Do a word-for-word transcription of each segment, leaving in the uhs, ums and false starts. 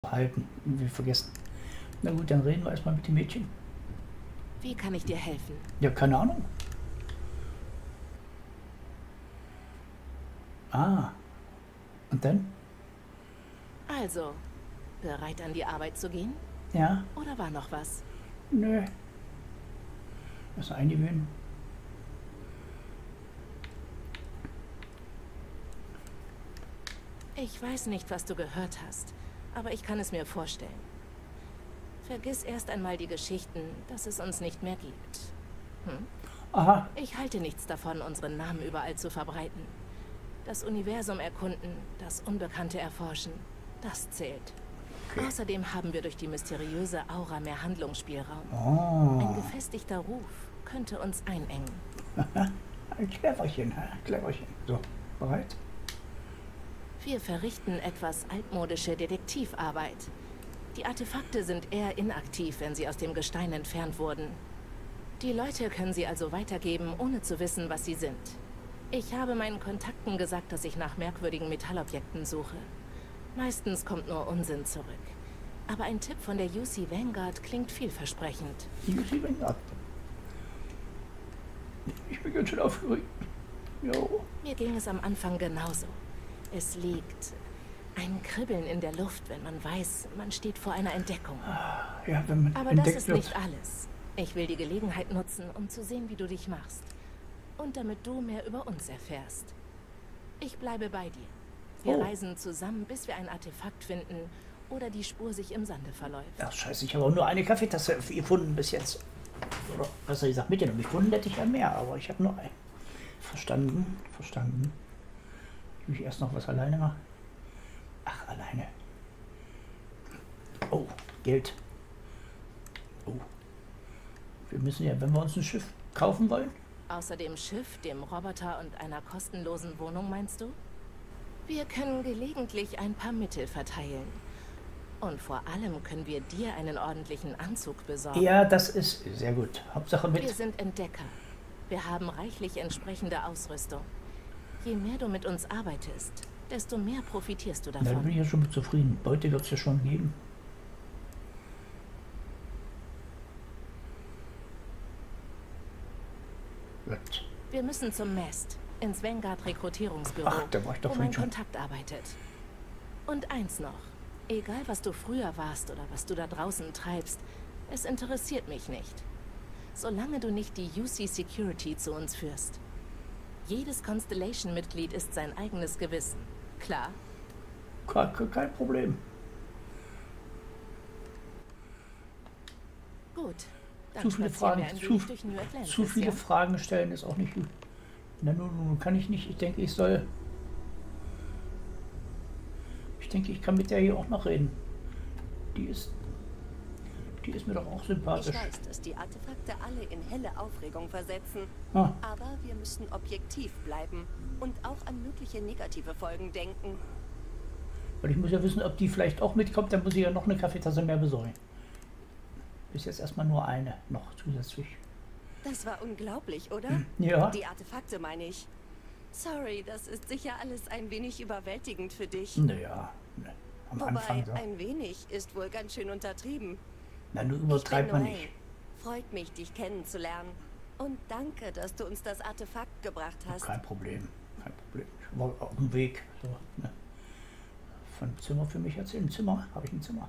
behalten. Wir vergessen. Na gut, dann reden wir erstmal mit dem Mädchen. Wie kann ich dir helfen? Ja, keine Ahnung. Ah. Und dann? Also, bereit an die Arbeit zu gehen? Ja. Oder war noch was? Nö. Das eingewöhnen. Ich weiß nicht, was du gehört hast, aber ich kann es mir vorstellen. Vergiss erst einmal die Geschichten, dass es uns nicht mehr gibt. Hm? Aha. Ich halte nichts davon, unseren Namen überall zu verbreiten. Das Universum erkunden, das Unbekannte erforschen, das zählt. Okay. Außerdem haben wir durch die mysteriöse Aura mehr Handlungsspielraum. Oh. Ein gefestigter Ruf könnte uns einengen. Ein Cleverchen, ein Cleverchen. So, bereit? Wir verrichten etwas altmodische Detektivarbeit. Die Artefakte sind eher inaktiv, wenn sie aus dem Gestein entfernt wurden. Die Leute können sie also weitergeben, ohne zu wissen, was sie sind. Ich habe meinen Kontakten gesagt, dass ich nach merkwürdigen Metallobjekten suche. Meistens kommt nur Unsinn zurück. Aber ein Tipp von der U C Vanguard klingt vielversprechend. U C Vanguard. Ich bin ganz schön aufgeregt. Jo. Mir ging es am Anfang genauso. Es liegt ein Kribbeln in der Luft, wenn man weiß, man steht vor einer Entdeckung. Ja, wenn man Aber das ist wird. nicht alles. Ich will die Gelegenheit nutzen, um zu sehen, wie du dich machst. Und damit du mehr über uns erfährst. Ich bleibe bei dir. Wir oh. reisen zusammen, bis wir ein Artefakt finden oder die Spur sich im Sande verläuft. Ach scheiße, ich habe auch nur eine Kaffeetasse gefunden bis jetzt. Oder besser gesagt mitgenommen. Gefunden hätte ich ja mehr, aber ich habe nur einen. Verstanden, verstanden. Will ich erst noch was alleine machen? Ach, alleine. Oh, Geld. Oh. Wir müssen ja, wenn wir uns ein Schiff kaufen wollen. Außer dem Schiff, dem Roboter und einer kostenlosen Wohnung, meinst du? Wir können gelegentlich ein paar Mittel verteilen. Und vor allem können wir dir einen ordentlichen Anzug besorgen. Ja, das ist sehr gut. Hauptsache mit. Wir sind Entdecker. Wir haben reichlich entsprechende Ausrüstung. Je mehr du mit uns arbeitest, desto mehr profitierst du davon. Da bin ich ja schon mit zufrieden. Beute wird es ja schon geben. Gut. Wir müssen zum Mast, ins Vanguard Rekrutierungsbüro, Ach, da war ich doch wo mein schon. Kontakt arbeitet. Und eins noch. Egal, was du früher warst oder was du da draußen treibst, es interessiert mich nicht. Solange du nicht die U C Security zu uns führst. Jedes Constellation-Mitglied ist sein eigenes Gewissen. Klar? Kein, kein Problem. Gut. Dann zu viele Fragen, zu, Atlantis, zu viele ja? Fragen stellen ist auch nicht gut. Na, nun, nun kann ich nicht. Ich denke, ich soll. Ich denke, ich kann mit der hier auch noch reden. Die ist. Die ist mir doch auch sympathisch. Ich weiß, dass die Artefakte alle in helle Aufregung versetzen. Ah. Aber wir müssen objektiv bleiben und auch an mögliche negative Folgen denken. Weil ich muss ja wissen, ob die vielleicht auch mitkommt, dann muss ich ja noch eine Kaffeetasse mehr besorgen. Bis jetzt erstmal nur eine noch zusätzlich. Das war unglaublich, oder? Hm. Ja. Die Artefakte meine ich. Sorry, das ist sicher alles ein wenig überwältigend für dich. Naja, ne, am Wobei, Anfang so. ein wenig ist wohl ganz schön untertrieben. Na, nur übertreibt man Noel. nicht. Freut mich, dich kennenzulernen. Und danke, dass du uns das Artefakt gebracht hast. Kein Problem, kein Problem. Ich war auf dem Weg. So, ne. Von Zimmer für mich jetzt im Zimmer. Habe ich ein Zimmer.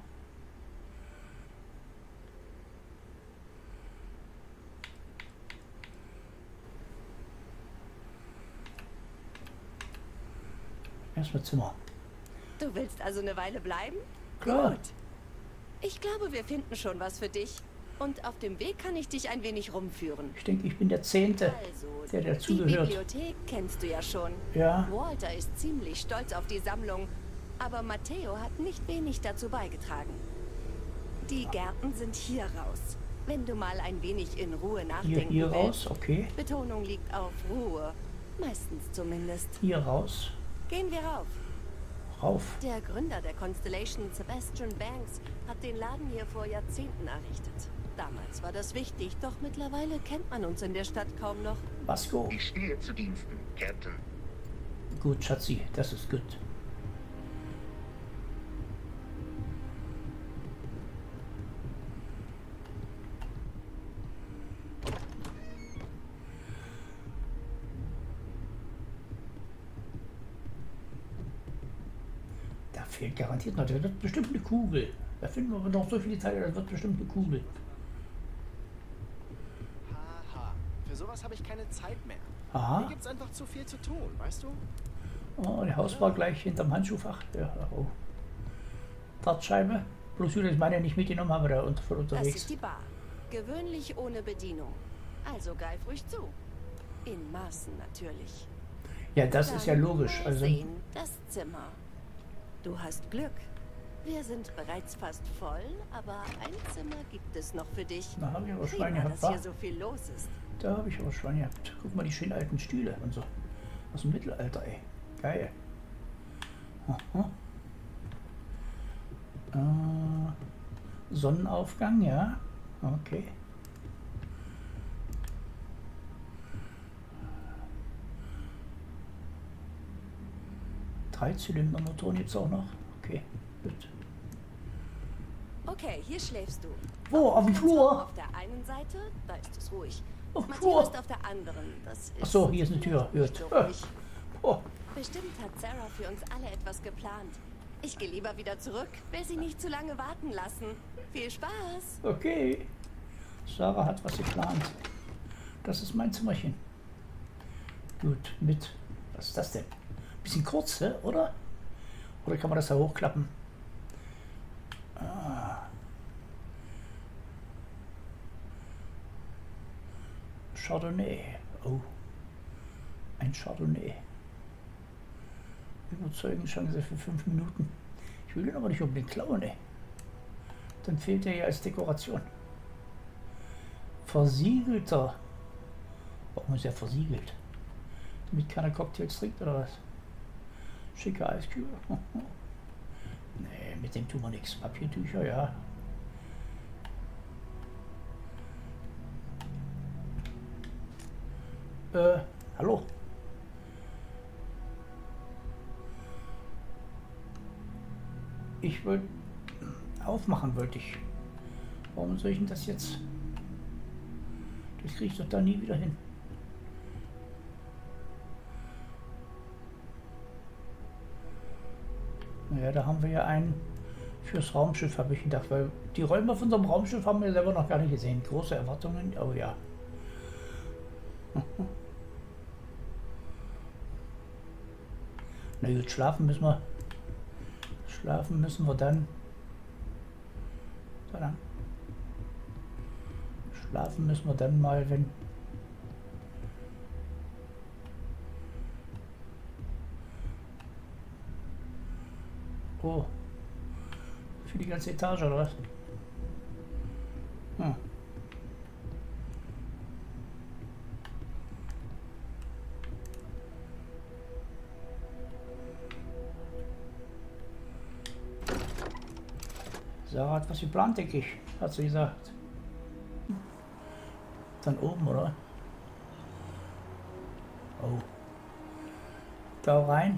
Erstmal Zimmer. Du willst also eine Weile bleiben? Klar. Gut. Ich glaube, wir finden schon was für dich. Und auf dem Weg kann ich dich ein wenig rumführen. Ich denke, ich bin der Zehnte, Also, der die dazugehört. Bibliothek kennst du ja schon. Ja. Walter ist ziemlich stolz auf die Sammlung, aber Matteo hat nicht wenig dazu beigetragen. Die Gärten sind hier raus. Wenn du mal ein wenig in Ruhe Hier, nachdenken hier willst. raus, okay. Betonung liegt auf Ruhe. Meistens zumindest. Hier raus, Gehen wir rauf. rauf. Der Gründer der Constellation, Sebastian Banks, hat den Laden hier vor Jahrzehnten errichtet. Damals war das wichtig, doch mittlerweile kennt man uns in der Stadt kaum noch. Vasco. Ich stehe zu Diensten, Captain. Gut, Schatzi, das ist gut. fehlt garantiert noch. Das wird bestimmt eine Kugel. Da finden wir noch so viele Teile, das wird bestimmt eine Kugel. Haha, für sowas habe ich keine Zeit mehr. Aha. Hier gibt's einfach zu viel zu tun, weißt du? Oh, die Hausbar gleich hinterm Handschuhfach. Ja, oh. Dartscheibe. Bloß gut, dass ich meine nicht mitgenommen habe, da unter, von Das unterwegs. ist die Bar. Gewöhnlich ohne Bedienung. Also greif ruhig zu. In Maßen natürlich. Ja, das Dann ist ja logisch. mal Also, sehen, das Zimmer. Du hast Glück. Wir sind bereits fast voll, aber ein Zimmer gibt es noch für dich. da habe ich aber Schweine Prima, gehabt, dass wa? hier so viel los ist. Da habe ich aber Schweine gehabt. Guck mal, die schönen alten Stühle und so. Aus dem Mittelalter, ey. Geil. Aha. Äh, Sonnenaufgang, ja. Okay. Dreizylindermotoren gibt es auch noch. Okay, gut. Okay, hier schläfst du. Wo? Auf dem Flur? Auf der einen Seite, da ist es ruhig. Auf dem Matteo Flur? ist auf der anderen. Das ist Ach so, hier ist eine Tür. nicht Gut. so ruhig. Oh, Bestimmt hat Sarah für uns alle etwas geplant. Ich gehe lieber wieder zurück, will sie nicht zu lange warten lassen. Viel Spaß! okay. Sarah hat was geplant. Das ist mein Zimmerchen. Gut, mit. Was ist das denn? Bisschen kurz, hä? Oder? Oder kann man das da hochklappen? Ah. Chardonnay. Oh. Ein Chardonnay. Überzeugende Chance für fünf Minuten. Ich will den aber nicht unbedingt klauen, ey. Dann fehlt er ja als Dekoration. Versiegelter. Warum ist er versiegelt? Damit keiner Cocktails trinkt oder was? Schicke Eiskübel. Nee, mit dem tun wir nichts. Papiertücher, ja. Äh, hallo? Ich wollte aufmachen, wollte ich. Warum soll ich denn das jetzt? Das kriege ich doch da nie wieder hin. Naja, da haben wir ja einen fürs Raumschiff, habe ich gedacht, weil die Räume von unserem Raumschiff haben wir selber noch gar nicht gesehen. Große Erwartungen, oh ja. Na gut, schlafen müssen wir. Schlafen müssen wir dann. So dann. Schlafen müssen wir dann mal, wenn. Oh. Für die ganze Etage oder was? Hm. Sarah hat was geplant, denke ich, hat sie gesagt. Dann oben, oder? Oh. Da rein.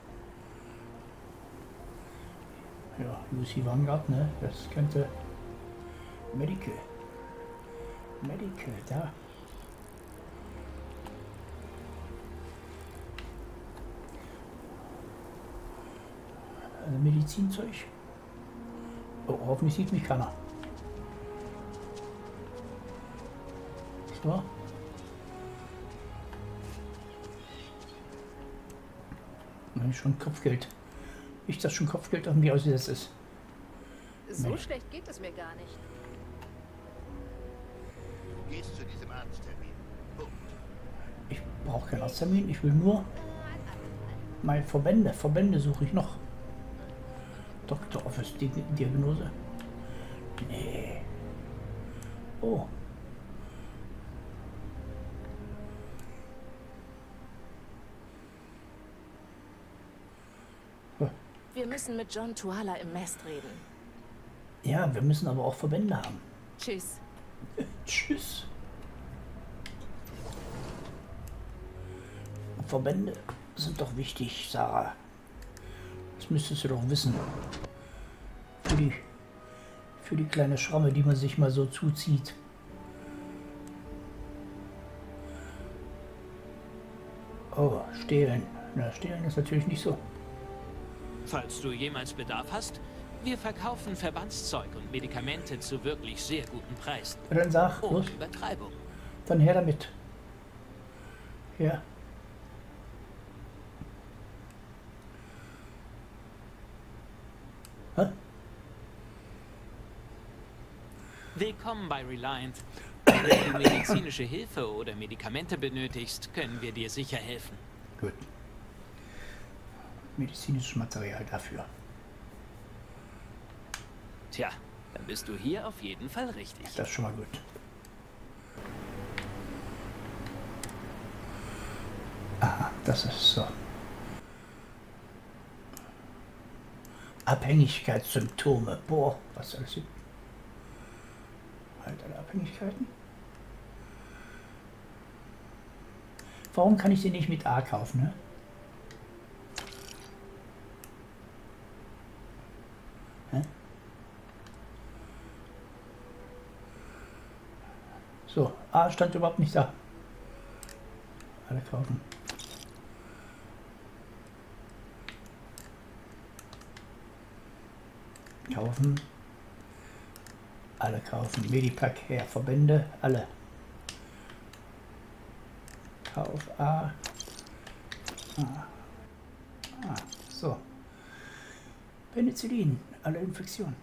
Ja, U C Vanguard, ne? Das könnte Medical. Medical, da. Also Medizinzeug. Oh, hoffentlich sieht mich keiner. So. Nein, schon Kopfgeld. Nicht, dass schon Kopfgeld irgendwie ausgesetzt ist. So Nee. schlecht geht es mir gar nicht. Gehst zu diesem Arzttermin. Punkt. Ich brauche keinen Arzttermin, ich will nur meine Verbände. Verbände suche ich noch. Doktor Office Di Diagnose. Nee. Oh. Wir müssen mit John Tuala im Mast reden. Ja, wir müssen aber auch Verbände haben. Tschüss. Tschüss. Verbände sind doch wichtig, Sarah. Das müsstest du doch wissen. Für die, für die kleine Schramme, die man sich mal so zuzieht. Oh, stehlen. Na, stehlen ist natürlich nicht so. Falls du jemals Bedarf hast, wir verkaufen Verbandszeug und Medikamente zu wirklich sehr guten Preisen. Dann sag, Ohne los, Übertreibung. dann her damit. Ja. Hä? Willkommen bei Reliant. Wenn du medizinische Hilfe oder Medikamente benötigst, können wir dir sicher helfen. Gut. Medizinisches Material dafür. Tja, dann bist du hier auf jeden Fall richtig. Das ist schon mal gut. Aha, das ist so. Abhängigkeitssymptome. Boah, was soll das hier? Halt alle Abhängigkeiten. Warum kann ich sie nicht mit A kaufen, ne? Hä? So, A stand überhaupt nicht da. Alle kaufen. Kaufen. Alle kaufen. Medipack her. Verbände. Alle. Kauf A. Ah. Ah. So. Penicillin. Alle Infektionen.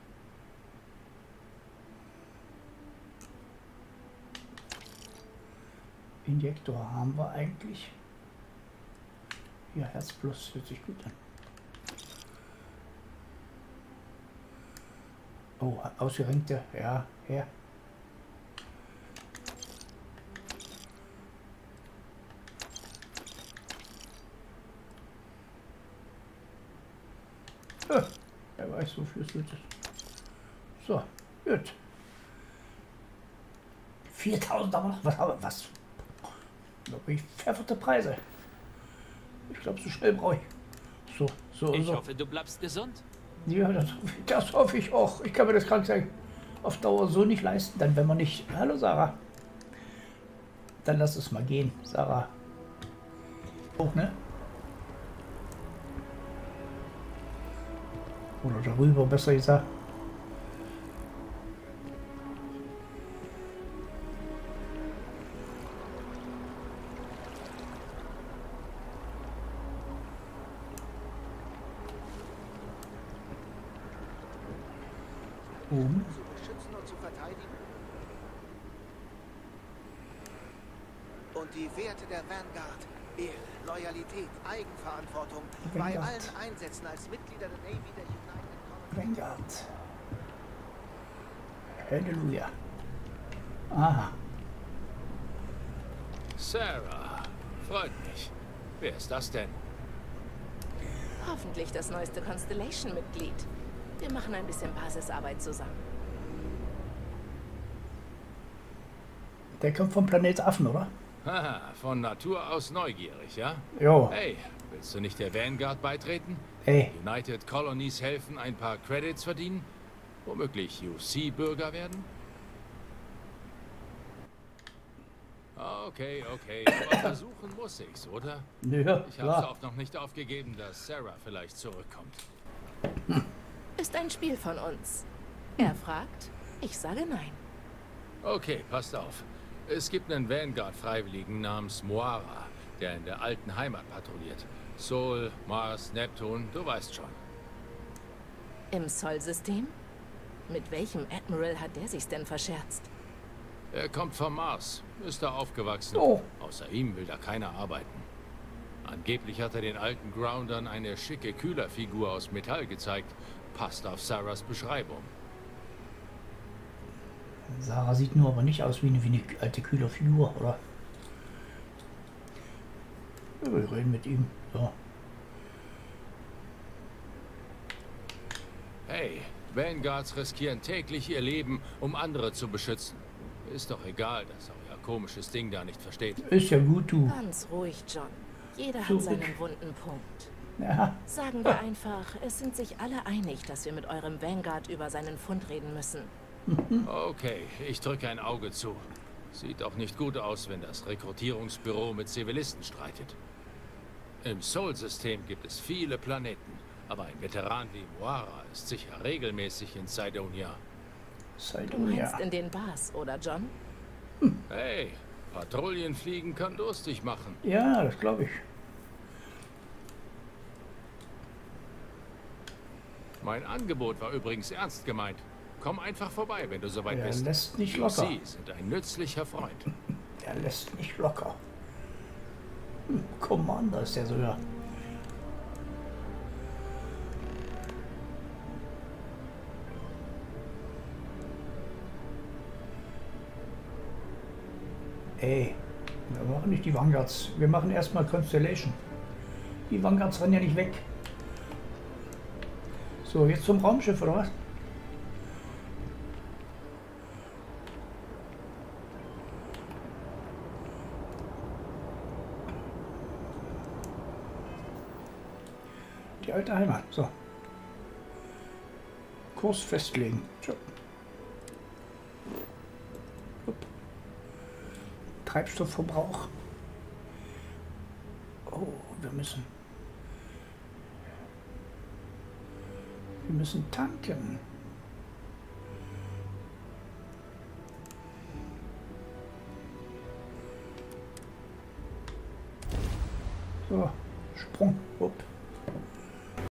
Injektor haben wir eigentlich. Ja, Herz Plus hört sich gut an. Oh, ausgerenkte, ja, her. Ja, wer weiß, wofür es gut ist. So, gut. viertausend aber noch, was haben wir, was? Glaube ich, pfefferte Preise. Ich glaube, so schnell brauche ich. So, so, Ich so. hoffe, du bleibst gesund. Ja, das, das hoffe ich auch. Ich kann mir das Kranksein auf Dauer so nicht leisten. Dann, wenn man nicht... Hallo, Sarah. Dann lass es mal gehen, Sarah. Hoch, ne? Oder darüber, besser gesagt. Oben. Zu beschützen und zu verteidigen. Und die Werte der Vanguard. Ehre, Loyalität, Eigenverantwortung. Bei Vanguard. allen Einsätzen als Mitglieder der Navy der United Vanguard. Halleluja. Aha. Sarah, freut mich. Wer ist das denn? Hoffentlich das neueste Constellation-Mitglied. Wir machen ein bisschen Basisarbeit zusammen. Der kommt vom Planet Affen, oder? Haha, von Natur aus neugierig, ja? Jo. Hey, willst du nicht der Vanguard beitreten? Ey. United Colonies helfen, ein paar Credits verdienen? Womöglich U C-Bürger werden? Okay, okay, aber versuchen muss ich's, oder? Nö, Ich hab's klar. auch noch nicht aufgegeben, dass Sarah vielleicht zurückkommt. Ist ein Spiel von uns. Er fragt, ich sage nein. Okay, passt auf. Es gibt einen Vanguard-Freiwilligen namens Moara, der in der alten Heimat patrouilliert. Sol, Mars, Neptun, du weißt schon. Im Sol-System? Mit welchem Admiral hat der sich's denn verscherzt? Er kommt vom Mars, ist da aufgewachsen. Oh. Außer ihm will da keiner arbeiten. Angeblich hat er den alten Groundern eine schicke Kühlerfigur aus Metall gezeigt. Passt auf Sarahs Beschreibung. Sarah sieht nur aber nicht aus wie eine, wie eine alte kühle Figur, oder? Ja, wir reden mit ihm. So. Hey, Vanguards riskieren täglich ihr Leben, um andere zu beschützen. Ist doch egal, dass euer komisches Ding da nicht versteht. Ist ja gut, du. Ganz ruhig, John. Jeder So hat seinen dick. wunden Punkt. Ja. Sagen wir einfach, es sind sich alle einig, dass wir mit eurem Vanguard über seinen Fund reden müssen. Okay, ich drücke ein Auge zu. Sieht auch nicht gut aus, wenn das Rekrutierungsbüro mit Zivilisten streitet. Im Sol-System gibt es viele Planeten. Aber ein Veteran wie Moara ist sicher regelmäßig in Cydonia. Du meinst in den Bars, oder John? Hey, Patrouillenfliegen kann durstig machen. Ja, das glaube ich. Mein Angebot war übrigens ernst gemeint. Komm einfach vorbei, wenn du soweit Er bist. lässt nicht locker. Sie sind ein nützlicher Freund. Er lässt nicht locker. Hm, Commander ist der sogar. Ey, wir machen nicht die Vanguards. Wir machen erstmal Constellation. Die Vanguards rennen ja nicht weg. So, jetzt zum Raumschiff, oder was? Die alte Heimat. So. Kurs festlegen. Tschö. Upp. Treibstoffverbrauch. Oh, wir müssen. Wir müssen tanken. So, Sprung. Upp.